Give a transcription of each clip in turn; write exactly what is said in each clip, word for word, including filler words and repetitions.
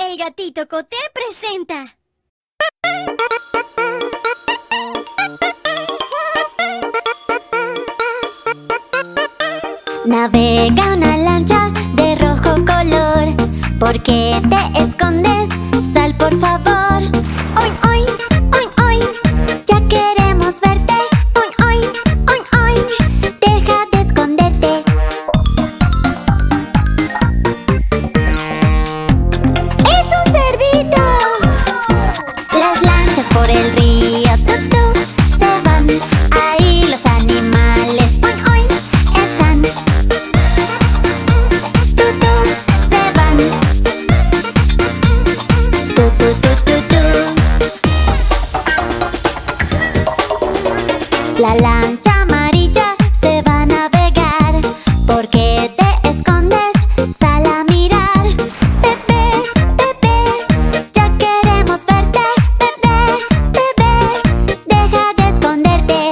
El gatito Coté presenta. Navega una lancha de rojo color. ¿Por qué te escondes? Sal, por favor. Oin, oin, oin, oin. Ya queremos verte. Oin, oin, oin, oin. Deja de esconderte. ¡Es un cerdito! Las lanchas por el río Tutú se van. Ahí los animales oin, oin están. Tutú se van. Tu, tu, tu, tu, tu. La lancha amarilla se va a navegar. ¿Por qué te escondes? Sal a mirar. Bebé, bebé, ya queremos verte. Bebé, bebé, deja de esconderte.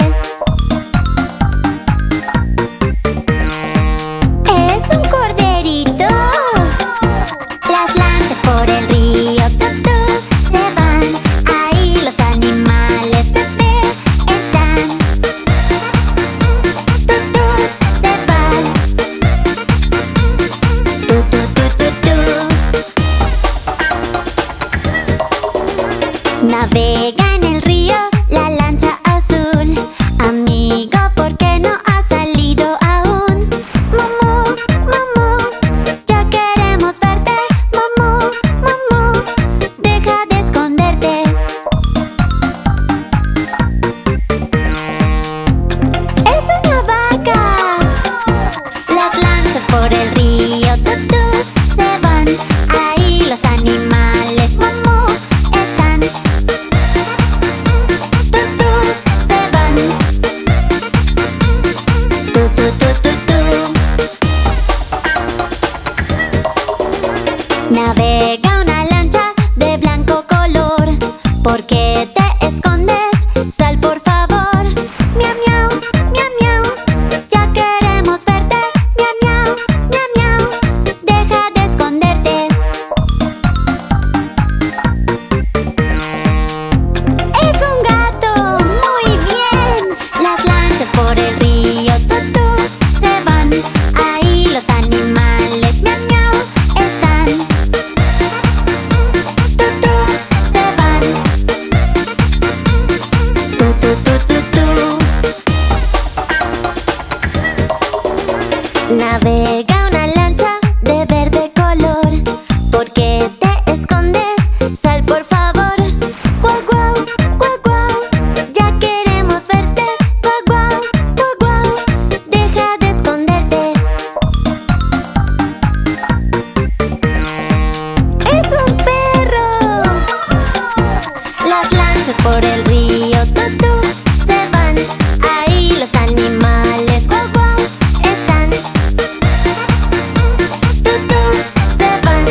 Es un corderito. Las lanchas por el río Tutú se van. Ahí los animales bebé están. Tutú se van. Tu, tu, tu, tu, tu. Navega en el río la lancha azul. Amigo, ¿por qué no has salido aún? Mamú, mamú, ya queremos verte. Mamú, mamú, deja de esconderte. ¡Es una vaca! Las lanchas por el río Tutú se van. Ahí los animales mamú están. Tutú se van. Tu, tu, tu, tu, tu. Navega una lancha de blanco color. ¿Por qué te escondes? Sal, por favor. Miau, miau, miau, miau. Ya queremos verte. Miau, miau, miau, miau. Deja de esconderte. ¡Es un gato! ¡Muy bien! Las lanchas por el río Tutú se van. Ahí los animales miau, miau están. Tutú se van. Tu, tu, tu, tu, tu. Navega una lancha de verde color. ¿Por qué te escondes? Sal, por favor. Guau, guau, guau, guau. Ya queremos verte. Guau, guau, guau, guau. Deja de esconderte. ¡Es un perro! Las lanchas por el río Tutú se van. Ahí los animales guau, guau están. Tutú se van.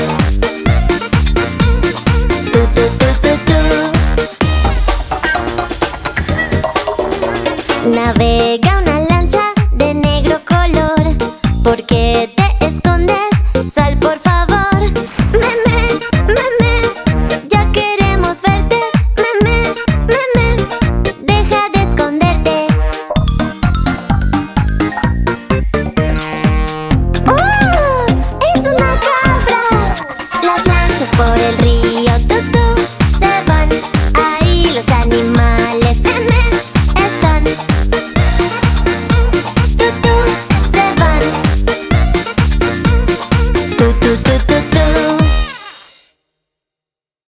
Tu, tu, tu, tu, tu. Navega una lancha de negro color. ¿Por qué te escondes? Sal, por favor. Meme, meme, ya queremos verte. Meme, meme, deja de esconderte. ¡Oh! ¡Es una cabra! Las lanchas por el río Tutú se van. Ahí los animales meme están. Tutú se van. Tu, tu, tu, tu, tu.